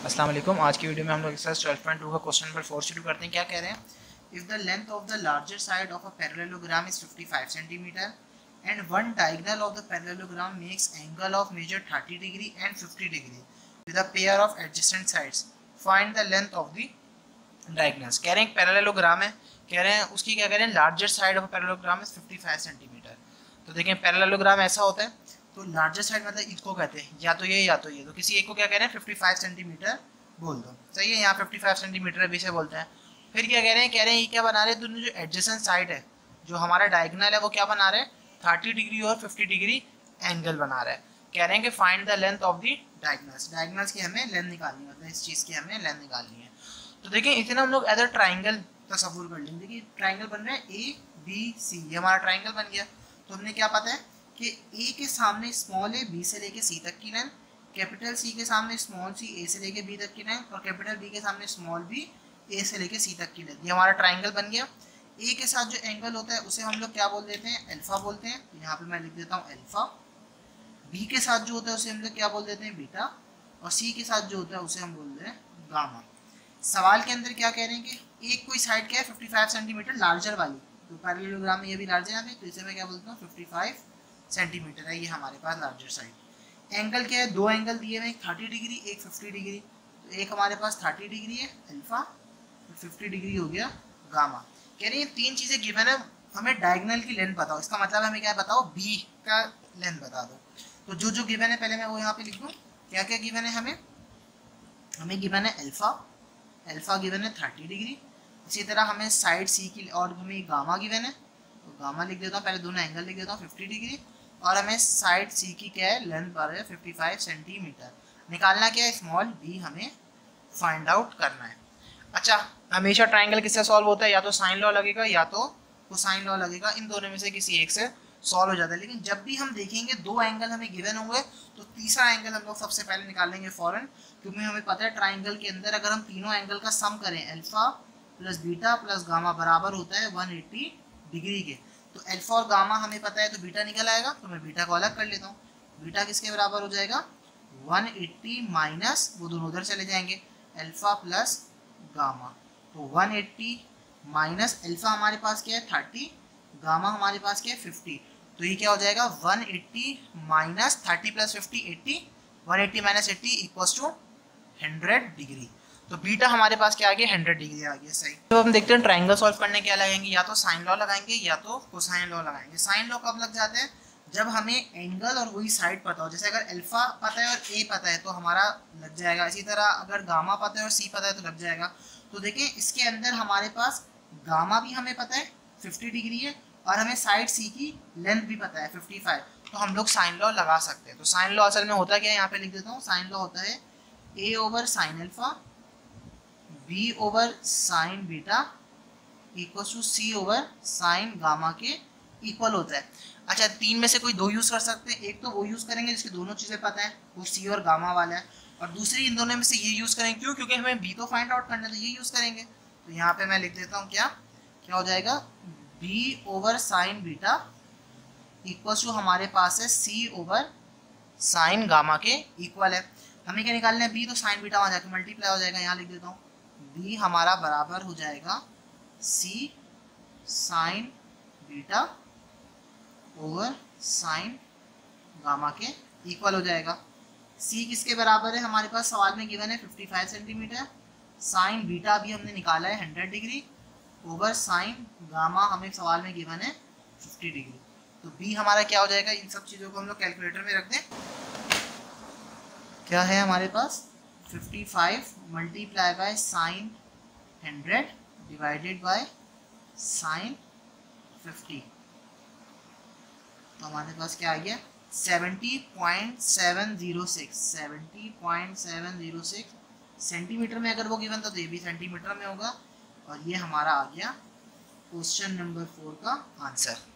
अस्सलाम वालेकुम। आज की वीडियो में हम लोग एक्सरसाइज 12.2 का क्वेश्चन नंबर 4 शुरू करते हैं। क्या कह रहे हैं? If the length of the larger side of a parallelogram is 55 centimetre and one diagonal of the parallelogram makes angle of measure 30 degree and 50 degree with a pair of adjacent sides, find the length of the diagonals. कह रहे हैं parallelogram है, कह रहे हैं उसकी क्या कह रहे हैं, larger side of parallelogram is 55 centimetre. तो देखें पैरेललोग्राम ऐसा होता है, तो लार्जर साइड मतलब इसको कहते हैं या तो ये या तो ये, तो किसी एक को क्या कह रहे हैं 55 सेंटीमीटर बोल दो, सही है। यहाँ 55 सेंटीमीटर अभी से बोलते हैं। फिर क्या कह रहे हैं, कह रहे हैं ये क्या बना रहे हैं, दोनों जो एडजेसेंट साइड है, जो हमारा डायगोनल है वो क्या बना रहे हैं 30 डिग्री और 50 डिग्री एंगल बना रहा है। कह रहे हैं कि find the length of the diagonals, diagonals की हमें लेंथ निकालनी है, मतलब इस चीज़ की हमें लेंथ निकालनी है। तो देखिए इसे ना हम लोग एज अ ट्राइंगल तस्वुर कर लेंगे। देखिए ट्राइंगल बन रहा है ए बी सी, ये हमारा ट्राइंगल बन गया। तो हमने क्या पता है कि ए के सामने स्मॉल ए बी से लेके सी तक की लेंथ, कैपिटल सी के सामने स्मॉल सी ए से लेके बी तक की लेंथ और कैपिटल बी के सामने स्मॉल बी ए से लेके सी तक की लेंथ। ये हमारा ट्राइंगल बन गया। ए के साथ जो एंगल होता है उसे हम लोग क्या बोल देते हैं, अल्फा बोलते हैं। तो यहाँ पे मैं लिख देता हूँ अल्फा। बी के साथ जो होता है उसे हम लोग क्या बोल देते हैं, बीटा। और सी के साथ जो होता है उसे हम बोलते हैं गामा। सवाल के अंदर क्या कह रहे हैं कि एक कोई साइड क्या है 55 सेंटीमीटर लार्जर वाली, तो पैरेललोग्राम में ये भी लार्जर है, तो इसे मैं क्या बोलता हूँ 55 सेंटीमीटर है ये हमारे पास लार्जर साइड। एंगल क्या है, दो एंगल दिए हुए, एक 30 डिग्री एक 50 डिग्री। तो एक हमारे पास 30 डिग्री है अल्फा, तो 50 डिग्री हो गया गामा। कह रही है तीन चीज़ें गिवन है, हमें डायगोनल की लेंथ बताओ। इसका मतलब हमें क्या बताओ, बी का लेंथ बता दो। तो जो जो गिवन है पहले मैं वो यहाँ पे लिख दूँ। क्या क्या गिवन है हमें गिवन है अल्फा, अल्फा गिवन है 30 डिग्री। इसी तरह हमें साइड सी की और हमें गामा गिवन है, तो गामा लिख देता हूँ, पहले दोनों एंगल लिख देता हूँ 50 डिग्री। और हमें साइड सी की क्या है, लेंथ बार है 55 सेंटीमीटर। निकालना क्या है, स्मॉल बी हमें फाइंड आउट करना है। अच्छा, हमेशा ट्राइंगल किससे सॉल्व होता है, या तो साइन लॉ लगेगा या तो कोसाइन लॉ लगेगा, इन दोनों में से किसी एक से सॉल्व हो जाता है। लेकिन जब भी हम देखेंगे दो एंगल हमें गिवन होंगे तो तीसरा एंगल हम लोग सबसे पहले निकालेंगे फॉरन, क्योंकि हमें पता है ट्राइंगल के अंदर अगर हम तीनों एंगल का सम करें alpha plus beta plus gamma बराबर होता है 180 डिग्री के। तो अल्फा और गामा हमें पता है, तो बीटा निकल आएगा, तो मैं बीटा को अलग कर लेता हूँ। बीटा किसके बराबर हो जाएगा 180 माइनस, वो दोनों उधर चले जाएंगे, अल्फा प्लस गामा। तो 180 माइनस अल्फा हमारे पास क्या है 30, गामा हमारे पास क्या है 50। तो ये क्या हो जाएगा 180 minus 30 plus 50 80, 180 minus 80 equals to 100 degree. तो बीटा हमारे पास क्या आ गया 100 डिग्री आ गया, सही। तो हम देखते हैं ट्राइंगल सॉल्व करने क्या लगाएंगे, या तो साइन लॉ लगाएंगे या तो कोसाइन लॉ लगाएंगे। साइन लॉ कब लग जाते हैं, जब हमें एंगल और वही साइड पता हो। जैसे अगर अल्फा पता है और ए पता है तो हमारा लग जाएगा। इसी तरह अगर गामा पता है और सी पता है तो लग जाएगा। तो देखिए इसके अंदर हमारे पास गामा भी हमें पता है 50 डिग्री है और हमें साइड सी की लेंथ भी पता है 55, तो हम लोग साइन लॉ लगा सकते हैं। तो साइन लॉ असल में होता क्या है, यहाँ पे लिख देता हूँ। साइन लॉ होता है A over sine alpha B over sine beta equal to C over sine gamma के इक्वल होता है। अच्छा, तीन में से कोई दो यूज़ कर सकते हैं। एक तो वो यूज़ करेंगे जिसकी दोनों चीज़ें पता है, वो सी और गामा वाला है, और दूसरी इन दोनों में से ये यूज़ करेंगे। क्यों? क्योंकि हमें बी तो फाइंड आउट करना है, तो ये यूज़ करेंगे। तो यहाँ पे मैं लिख देता हूँ क्या क्या हो जाएगा, B over sine beta equal to हमारे पास है सी ओवर साइन गामा के इक्वल है। हमें क्या निकालना है, बी, तो साइन बीटा वहाँ जाके मल्टीप्लाई हो जाएगा। यहाँ लिख देता हूँ बी हमारा बराबर हो जाएगा C sine beta over sine gamma के इक्वल हो जाएगा। सी किसके बराबर है, हमारे पास सवाल में गिवन है 55 सेंटीमीटर। साइन बीटा भी हमने निकाला है 100 डिग्री ओवर साइन गामा हमें सवाल में गिवन है 50 डिग्री। तो बी हमारा क्या हो जाएगा, इन सब चीज़ों को हम लोग कैलकुलेटर में रख दें। क्या है हमारे पास 55 multiply by sine 100 divided by sine 50। तो हमारे पास क्या आ गया 70.706 सेंटीमीटर में। अगर वो गिवन था तो ये भी सेंटीमीटर में होगा। और ये हमारा आ गया क्वेश्चन नंबर 4 का आंसर।